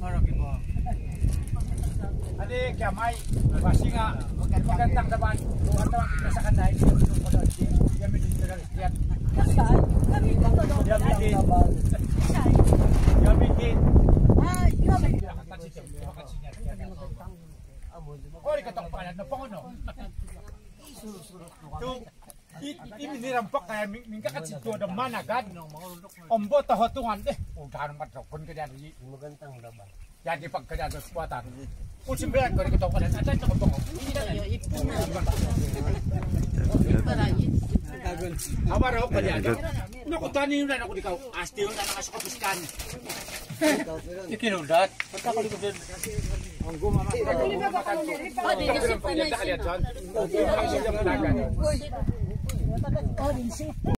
Adik, kamay, pasti nga magandang naman. Buwan naman kita sa kanay. Dia medin lihat. Dia bikin. Dia bikin. Oh, dikatong pangalan na pangono. Ini nirampak kaya mingka kasi to da managad. Ombo tahotungan deh. Udah naman kon ka diyan. Magandang naman. Jadi pagkaya sa kuwatan. Usin ba ko dikatong pangalan at ito ko. Abaraw pa diyan. Naku tani yun na ako dikaw. Asti yun na nakasukapiskan. Ikinulat. Pagka ko din. Ang gumama. Oh, di kasi pa na.